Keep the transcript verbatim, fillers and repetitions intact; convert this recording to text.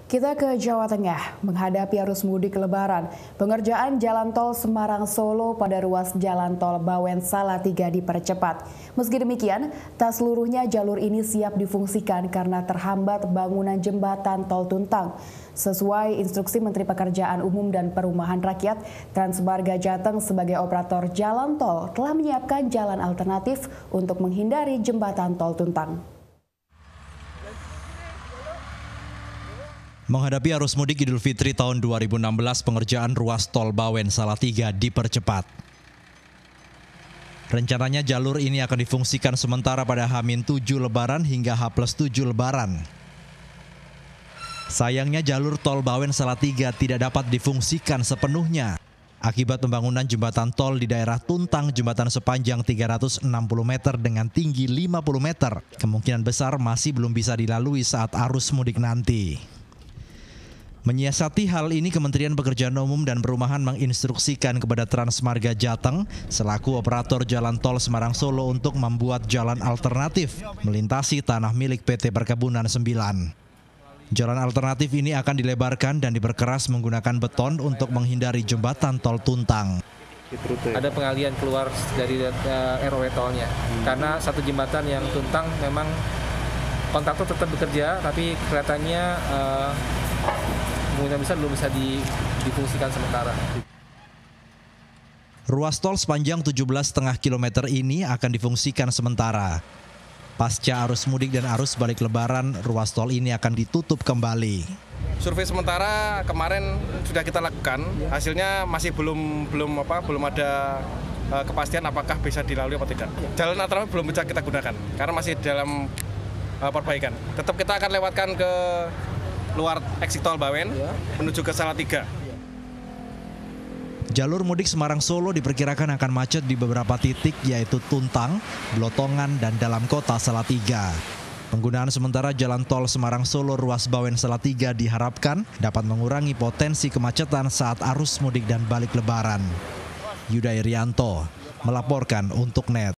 Kita ke Jawa Tengah, menghadapi arus mudik Lebaran. Pengerjaan jalan tol Semarang-Solo pada ruas jalan tol Bawen Salatiga dipercepat. Meski demikian, tak seluruhnya jalur ini siap difungsikan karena terhambat bangunan jembatan tol Tuntang. Sesuai instruksi Menteri Pekerjaan Umum dan Perumahan Rakyat, Transmarga Jateng sebagai operator jalan tol telah menyiapkan jalan alternatif untuk menghindari jembatan tol Tuntang. Menghadapi arus mudik Idul Fitri tahun dua ribu enam belas, pengerjaan ruas tol Bawen Salatiga dipercepat. Rencananya jalur ini akan difungsikan sementara pada H minus tujuh Lebaran hingga H plus tujuh Lebaran. Sayangnya jalur tol Bawen Salatiga tidak dapat difungsikan sepenuhnya akibat pembangunan jembatan tol di daerah Tuntang, jembatan sepanjang tiga ratus enam puluh meter dengan tinggi lima puluh meter. Kemungkinan besar masih belum bisa dilalui saat arus mudik nanti. Menyiasati hal ini, Kementerian Pekerjaan Umum dan Perumahan menginstruksikan kepada Transmarga Jateng selaku operator jalan tol Semarang-Solo untuk membuat jalan alternatif melintasi tanah milik P T Perkebunan sembilan. Jalan alternatif ini akan dilebarkan dan diperkeras menggunakan beton untuk menghindari jembatan tol Tuntang. Ada pengalian keluar dari uh, R O W tolnya, hmm. karena satu jembatan yang Tuntang memang kontraktor tetap bekerja, tapi kelihatannya uh, kemungkinan besar belum bisa difungsikan sementara. Ruas tol sepanjang tujuh belas koma lima kilometer ini akan difungsikan sementara. Pasca arus mudik dan arus balik Lebaran, ruas tol ini akan ditutup kembali. Survei sementara kemarin sudah kita lakukan, hasilnya masih belum belum apa belum ada uh, kepastian apakah bisa dilalui atau tidak. Jalan alternatif belum bisa kita gunakan karena masih dalam uh, perbaikan. Tetap kita akan lewatkan ke luar eksit tol Bawen menuju ke Salatiga. Jalur mudik Semarang-Solo diperkirakan akan macet di beberapa titik, yaitu Tuntang, Blotongan, dan dalam kota Salatiga. Penggunaan sementara jalan tol Semarang-Solo ruas Bawen Salatiga diharapkan dapat mengurangi potensi kemacetan saat arus mudik dan balik Lebaran. Yuda Irianto melaporkan untuk N E T.